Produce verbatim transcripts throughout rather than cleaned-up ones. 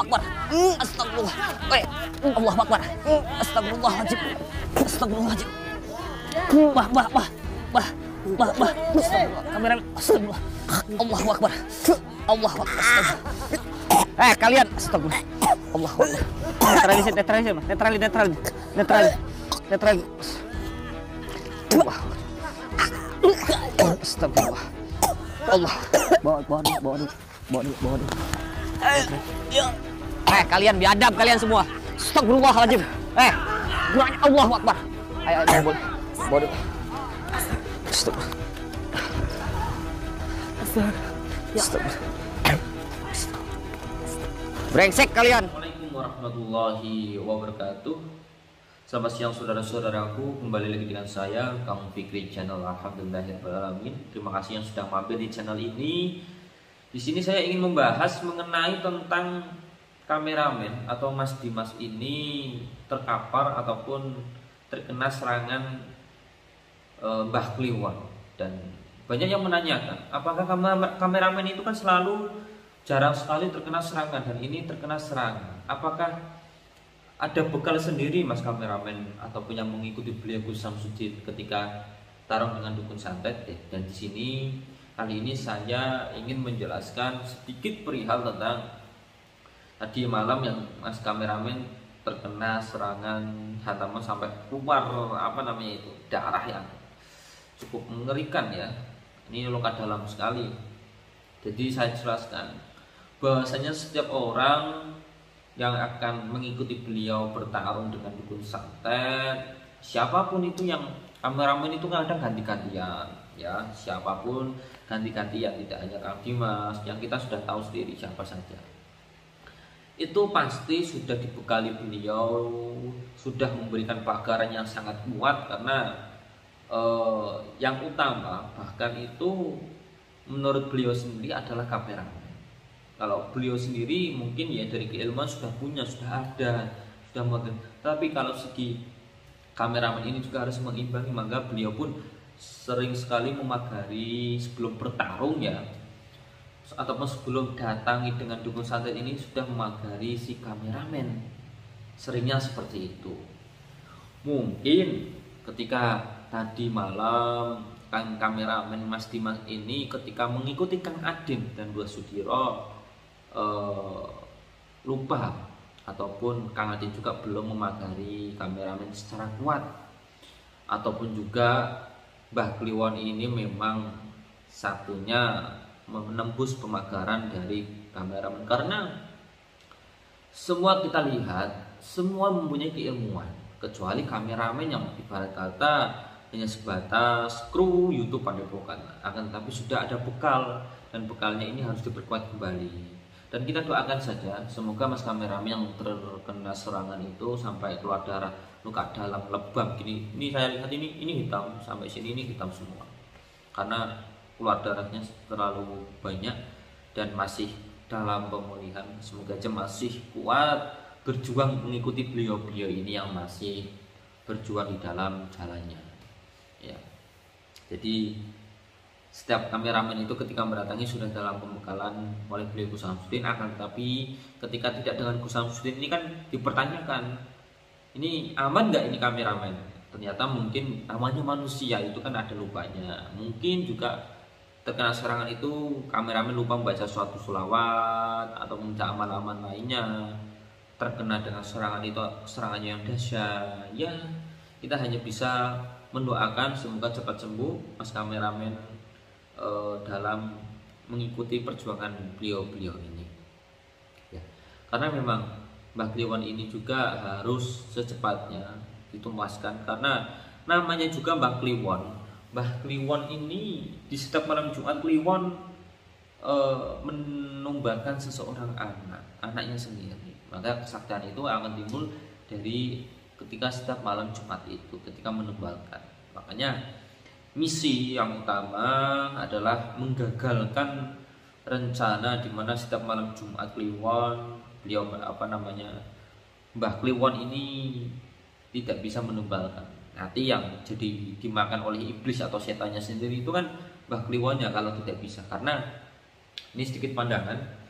Akbar. Astagfirullah. Eh, Allahu Akbar. Astagfirullahaladzim. Astagfirullahaladzim. Bah, bah, bah, bah, bah, bah. Astagfirullah. Kameramen. Astagfirullah. Allahu Akbar. Allahu Akbar. Astagfirullah. Eh, kalian. Astagfirullah. Allahu Akbar. Netralisir, netralisir, Mas. Netralisir, netralisir. Netralisir. Netralisir. Allah. Astagfirullah. Allah. Bawa, bawa dulu, bawa dulu. Bawa dulu, bawa dulu. Eh, kalian biadab kalian semua. Astagfirullahaladzim. Eh, doanya Allahu Akbar. Ayo, ayo, bawa, bawa dulu. Astagfirullah. Astagfirullah. Brengsek kalian. Assalamualaikum warahmatullahi wabarakatuh. Selamat siang saudara-saudaraku, kembali lagi dengan saya Kang Fikri channel Alhamdulillahirobbilalamin. Terima kasih yang sudah mampir di channel ini. Di sini saya ingin membahas mengenai tentang kameramen atau Mas Dimas ini terkapar ataupun terkena serangan e, Mbah Kliwon. Dan banyak yang menanyakan, apakah kameramen itu kan selalu jarang sekali terkena serangan, dan ini terkena serangan. Apakah ada bekal sendiri Mas kameramen ataupun yang mengikuti beliau Gus Samsudin ketika tarung dengan dukun santet? Dan di sini kali ini saya ingin menjelaskan sedikit perihal tentang tadi malam yang Mas kameramen terkena serangan hantaman sampai keluar apa namanya itu darah yang cukup mengerikan ya. Ini luka dalam sekali. Jadi saya jelaskan bahwasanya setiap orang yang akan mengikuti beliau bertarung dengan dukun santet, siapapun itu, yang kameramen itu kadang ganti-gantian ya, siapapun ganti-gantian, tidak hanya Kang Dimas, yang kita sudah tahu sendiri siapa saja. Itu pasti sudah dibekali beliau, sudah memberikan pagaran yang sangat kuat, karena eh, yang utama bahkan itu menurut beliau sendiri adalah kameramen. Kalau beliau sendiri mungkin ya dari keilmuan sudah punya, sudah ada, sudah modern. Tapi kalau segi kameramen ini juga harus mengimbangi, maka beliau pun sering sekali memagari sebelum bertarung ya, ataupun sebelum datangi dengan dukun santet ini sudah memagari si kameramen. Seringnya seperti itu. Mungkin ketika tadi malam Kang kameramen Mas Dimas ini ketika mengikuti Kang Adin dan Dua Sudiro Uh, lupa, ataupun Kang Adin juga belum memagari kameramen secara kuat, ataupun juga Mbah Kliwon ini memang satunya menembus pemagaran dari kameramen, karena semua kita lihat semua mempunyai keilmuan kecuali kameramen yang ibarat kata hanya sebatas kru YouTube padepokan, akan tetapi sudah ada bekal, dan bekalnya ini harus diperkuat kembali. Dan kita doakan saja semoga Mas kameramen yang terkena serangan itu sampai keluar darah, luka dalam, lebam gini. Ini saya lihat ini ini hitam, sampai sini ini hitam semua. Karena keluar darahnya terlalu banyak dan masih dalam pemulihan. Semoga aja masih kuat berjuang mengikuti beliau-beliau ini yang masih berjuang di dalam jalannya. Ya. Jadi setiap kameramen itu ketika mendatangi sudah dalam pembekalan oleh beliau Gus Samsudin, akan tetapi ketika tidak dengan Gus Samsudin ini kan dipertanyakan, ini aman nggak ini kameramen? Ternyata mungkin namanya manusia itu kan ada lupanya. Mungkin juga terkena serangan itu kameramen lupa membaca suatu selawat atau membaca amal-amal lainnya, terkena dengan serangan itu serangannya yang dahsyat. Ya kita hanya bisa mendoakan semoga cepat sembuh Mas kameramen dalam mengikuti perjuangan beliau-beliau ini ya. Karena memang Mbah Kliwon ini juga harus secepatnya ditumbaskan, karena namanya juga Mbah Kliwon. Mbah Kliwon ini di setiap malam Jumat Kliwon e, menumbalkan seseorang anak, anaknya sendiri. Maka kesaktian itu akan timbul dari ketika setiap malam Jumat itu, ketika menumbalkan. Makanya misi yang utama adalah menggagalkan rencana di mana setiap malam Jumat Kliwon, beliau apa namanya Mbah Kliwon ini tidak bisa menumbalkan. Nanti yang jadi dimakan oleh iblis atau setannya sendiri itu kan Mbah Kliwonnya kalau tidak bisa. Karena ini sedikit pandangan,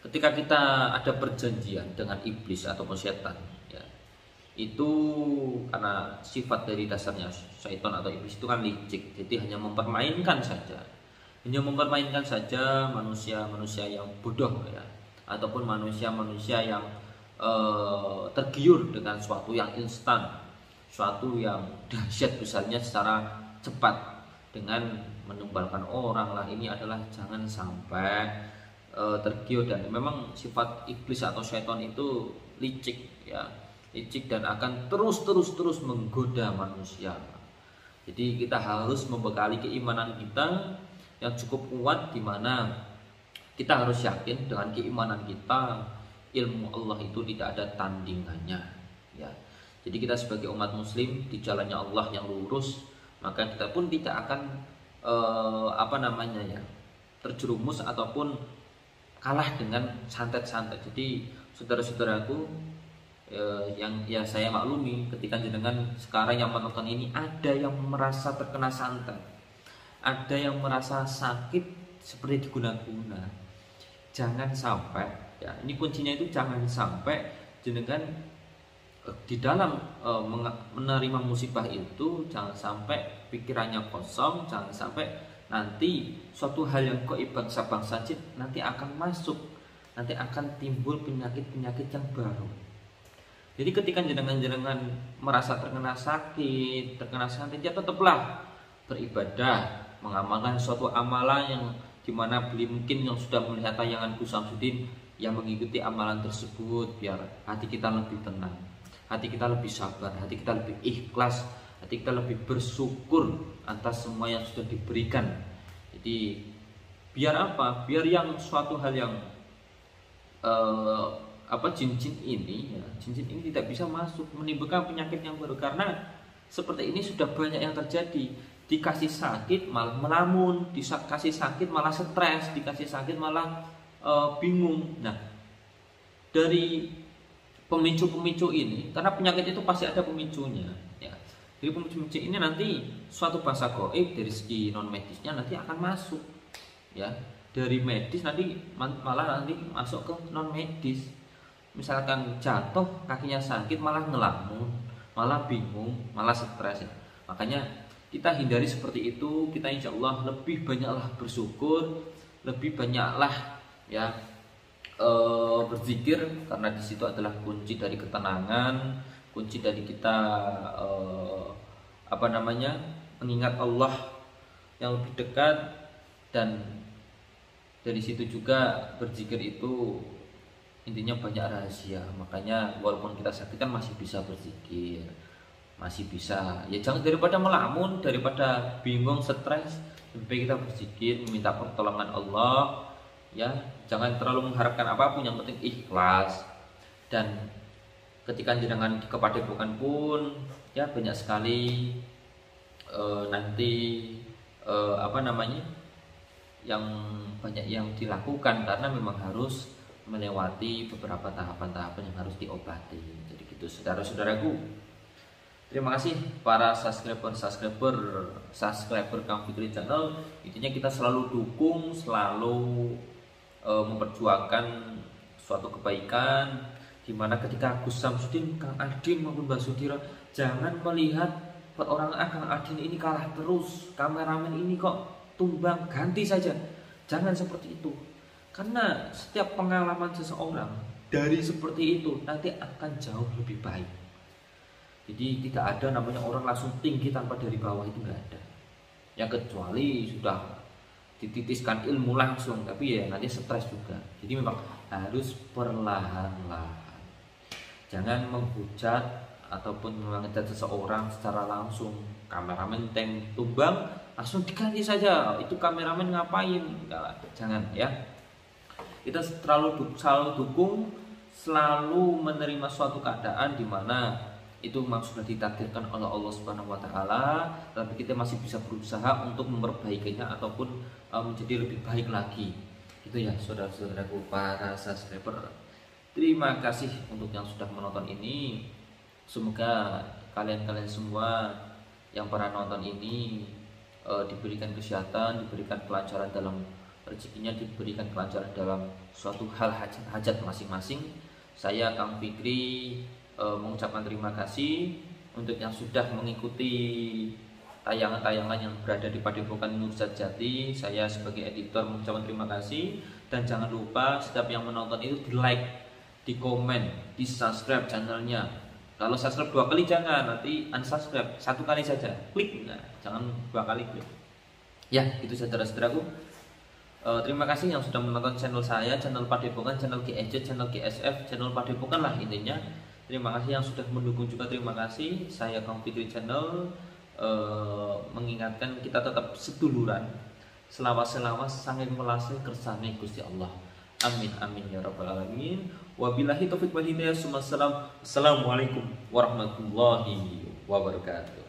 ketika kita ada perjanjian dengan iblis ataupun setan, ya, itu karena sifat dari dasarnya syaitan atau iblis itu kan licik, jadi hanya mempermainkan saja, hanya mempermainkan saja manusia-manusia yang bodoh, ya, ataupun manusia-manusia yang eh, tergiur dengan suatu yang instan, suatu yang dahsyat besarnya secara cepat dengan menumbalkan orang lah. Ini adalah jangan sampai uh, tergiur, dan memang sifat iblis atau syaitan itu licik, ya, licik dan akan terus terus terus menggoda manusia. Jadi kita harus membekali keimanan kita yang cukup kuat, di mana kita harus yakin dengan keimanan kita ilmu Allah itu tidak ada tandingannya, ya. Jadi kita sebagai umat muslim di jalannya Allah yang lurus, maka kita pun tidak akan eh, apa namanya ya terjerumus ataupun kalah dengan santet-santet. Jadi saudara-saudaraku eh, yang ya saya maklumi, ketika jenengan sekarang yang menonton ini ada yang merasa terkena santet, ada yang merasa sakit seperti diguna-guna, jangan sampai, ya, ini kuncinya itu jangan sampai jenengan di dalam e, menerima musibah itu jangan sampai pikirannya kosong, jangan sampai nanti suatu hal yang gaib bangsa-bangsa jin nanti akan masuk, nanti akan timbul penyakit-penyakit yang baru. Jadi ketika jenengan-jenengan merasa terkena sakit, terkena santet, ya tetaplah beribadah, mengamalkan suatu amalan yang dimana beli mungkin yang sudah melihat tayangan Gus Samsudin yang mengikuti amalan tersebut, biar hati kita lebih tenang, hati kita lebih sabar, hati kita lebih ikhlas, hati kita lebih bersyukur atas semua yang sudah diberikan. Jadi biar apa? Biar yang suatu hal yang uh, apa jin-jin ini, ya, jin-jin ini tidak bisa masuk menimbulkan penyakit yang baru, karena seperti ini sudah banyak yang terjadi. Dikasih sakit malah melamun, dikasih sakit malah stres, dikasih sakit malah uh, bingung. Nah, dari pemicu-pemicu ini, karena penyakit itu pasti ada pemicunya, ya. Jadi pemicu-pemicu ini nanti suatu bahasa gaib dari segi non medisnya nanti akan masuk, ya. Dari medis nanti malah nanti masuk ke non medis. Misalkan jatuh kakinya sakit malah ngelamun, malah bingung, malah stres, ya. Makanya kita hindari seperti itu. Kita insya Allah lebih banyaklah bersyukur, lebih banyaklah ya Uh, berzikir, karena di situ adalah kunci dari ketenangan, kunci dari kita uh, apa namanya mengingat Allah yang lebih dekat, dan dari situ juga berzikir itu intinya banyak rahasia. Makanya walaupun kita sakit kan masih bisa berzikir, masih bisa, ya jangan daripada melamun, daripada bingung, stres, lebih baik kita berzikir, meminta pertolongan Allah, ya. Jangan terlalu mengharapkan apapun, yang penting ikhlas. Dan ketika jenengan di kepadepokan pun ya banyak sekali e, nanti e, apa namanya yang banyak yang dilakukan, karena memang harus melewati beberapa tahapan-tahapan yang harus diobati. Jadi gitu saudara-saudaraku. Terima kasih para subscriber subscriber subscriber Kang Fikri Channel. Intinya kita selalu dukung, selalu memperjuangkan suatu kebaikan, dimana ketika Gus Samsudin, Kang Adin maupun Mbak Sudira jangan melihat orang ah Kang Adin ini kalah terus, kameramen ini kok tumbang, ganti saja. Jangan seperti itu, karena setiap pengalaman seseorang dari seperti itu nanti akan jauh lebih baik. Jadi tidak ada namanya orang langsung tinggi tanpa dari bawah, itu nggak ada. Yang kecuali sudah dititiskan ilmu langsung, tapi ya nanti stres juga. Jadi memang harus perlahan-lahan. Jangan menghujat ataupun menghujat seseorang secara langsung. Kameramen teng tumbang langsung diganti saja. Itu kameramen ngapain? Enggak, jangan ya. Kita selalu selalu dukung, selalu menerima suatu keadaan di mana itu memang sudah ditakdirkan oleh Allah Subhanahu wa taala, tapi kita masih bisa berusaha untuk memperbaikinya ataupun uh, menjadi lebih baik lagi. Itu ya saudara-saudaraku para subscriber. Terima kasih untuk yang sudah menonton ini. Semoga kalian-kalian semua yang para nonton ini uh, diberikan kesehatan, diberikan kelancaran dalam rezekinya diberikan kelancaran dalam suatu hal hajat, hajat masing-masing. Saya Kang Fikri e, mengucapkan terima kasih untuk yang sudah mengikuti tayangan-tayangan yang berada di Padepokan Nur Sejati. Saya sebagai editor mengucapkan terima kasih, dan jangan lupa setiap yang menonton itu di like, di komen, di subscribe channelnya. Kalau subscribe dua kali jangan, nanti unsubscribe satu kali saja, klik, nah, jangan dua kali klik. Ya, itu saudara-saudaraku. Uh, terima kasih yang sudah menonton channel saya, channel Padepokan, channel G S J, channel G S F, channel Padepokan lah intinya. Terima kasih yang sudah mendukung juga, terima kasih. Saya Kang Fikri Channel uh, mengingatkan kita tetap seduluran, selawas-selawas sanging melasih kersane Gusti Allah. Amin amin ya rabbal alamin. Wabillahi taufiq wal hidayah. Assalamualaikum warahmatullahi wabarakatuh.